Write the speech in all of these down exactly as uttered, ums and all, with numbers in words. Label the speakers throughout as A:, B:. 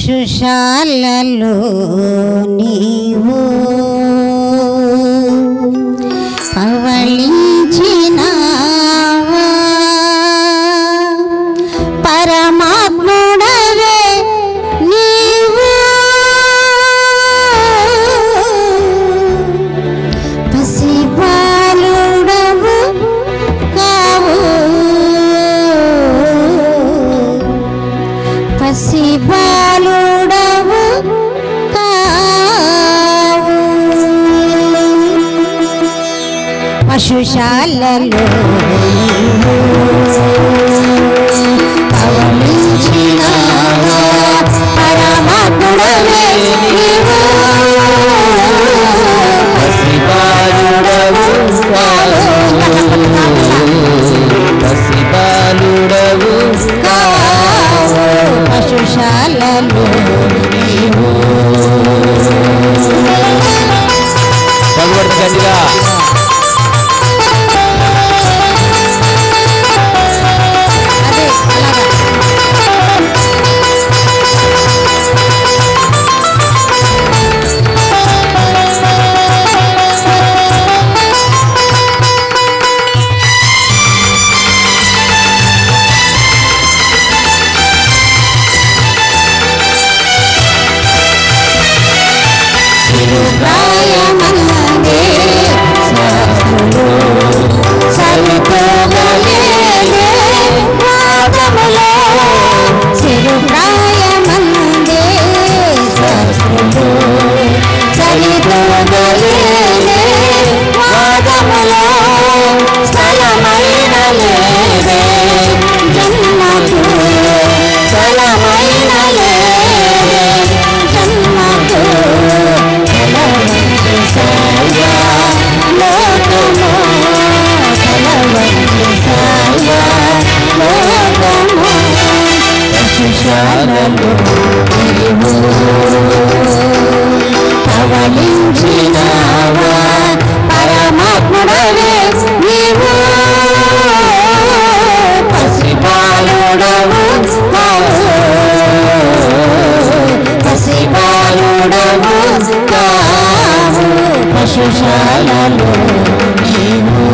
A: పశుశాలలో నీవు పవళించినావా పరమాత్ముడవే నీవు పసిబాలుడవు కావు పసిబాలుడవు కావు పశుశాలలో పవళించినావా పరమాత్ముడవే నీవు
B: పసిబాలుడవు కావు పసిబాలుడవు
A: కావు పశుశాలలో నీవు
B: భగవత్ గట్టిగా
A: అదే అలాగా ప్రాయమందే సాధులు సరిపోగలేదే పాదములో సిరు ప్రాయమందే సాధులు సరిపోగలేదే పాదములో స్థలమైన లేదే జన్మకు స్థలమైన లేదే జన్మకు పవళించినావా పరమాత్ముడవే నీవు పసిబాలుడవు కావు పసిబాలుడవు కావు పశుశాలలో నీవు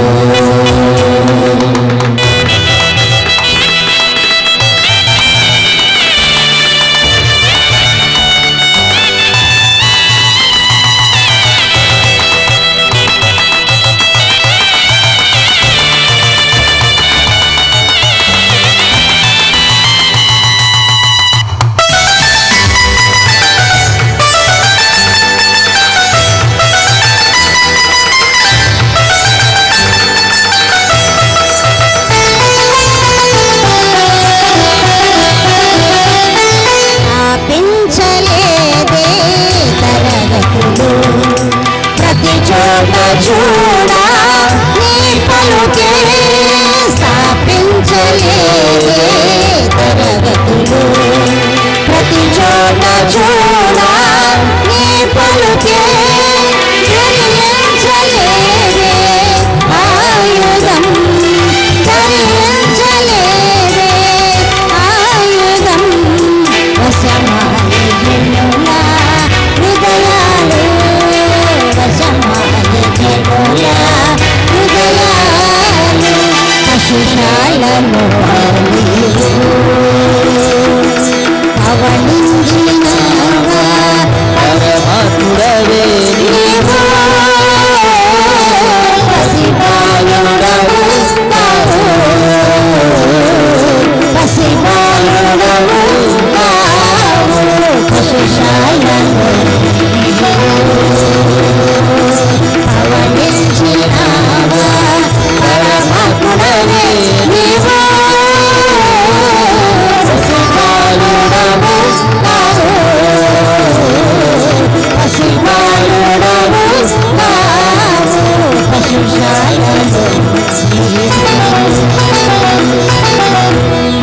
A: స్థాపించలేదే తరగతులు ప్రతి చోట చూడా నీ పలుకే స్థాపించలేదే తరగతులు ప్రతి చోట చూడా నీ పలుకే ధరించలేదే ఆయుధం ధరించలేదే ఆయుధం వశమాలి జనుల హృదయాలు వశమాలి జనుల హృదయాలు పశుశాలలో నీవు పవళించినావా
B: పరమాత్ముడవే
A: నీవు పసిబాలుడవు కావు పసిబాలుడవు కావు పశుశాలలో పవళించినావా పరమాత్ముడవే నీవు పసిబాలుడవు కావు పసిబాలుడవు కావు పశుశాలలో నీవు